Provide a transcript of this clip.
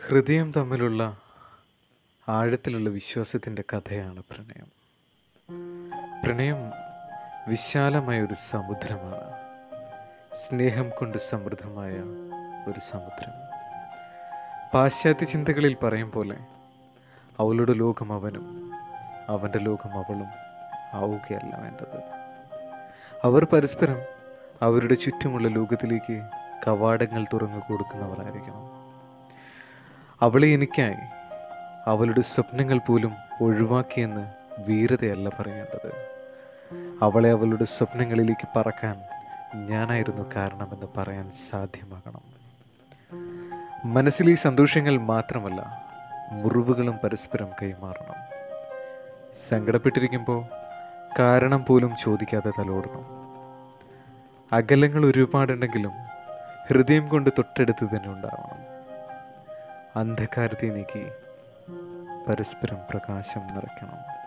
ഹൃദയം തമ്മിലുള്ള ആഴത്തിലുള്ള വിശ്വാസത്തിൻ്റെ കഥയാണ് പ്രണയം. പ്രണയം വിശാലമായ ഒരു സമുദ്രമാണ്. സ്നേഹം കൊണ്ട് സമൃദ്ധമായ ഒരു സമുദ്രം. പാശ്ചാത്യ ചിന്തകളിൽ പറയും പോലെ അവളുടെ ലോകം അവനും, അവൻ്റെ ലോകം അവളും ആവുകയല്ല വേണ്ടത്. അവർ പരസ്പരം അവരുടെ ചുറ്റുമുള്ള ലോകത്തിലേക്ക് കവാടങ്ങൾ തുറന്നു കൊടുക്കുന്നവരായിരിക്കണം. അവളെ എനിക്കായി അവളുടെ സ്വപ്നങ്ങൾ പോലും ഒഴിവാക്കിയെന്ന് വീരതയല്ല പറയേണ്ടത്. അവളെ അവളുടെ സ്വപ്നങ്ങളിലേക്ക് പറക്കാൻ ഞാനായിരുന്നു കാരണമെന്ന് പറയാൻ സാധ്യമാകണം. മനസ്സിലെ സന്തോഷങ്ങൾ മാത്രമല്ല, മുറിവുകളും പരസ്പരം കൈമാറണം. സങ്കടപ്പെട്ടിരിക്കുമ്പോൾ കാരണം പോലും ചോദിക്കാതെ തലോടണം. അകലങ്ങൾ ഒരുപാടുണ്ടെങ്കിലും ഹൃദയം കൊണ്ട് തൊട്ടടുത്ത് തന്നെ ഉണ്ടാവണം. അന്ധകാരത്തെ നീക്കി പരസ്പരം പ്രകാശം നിറയ്ക്കണം.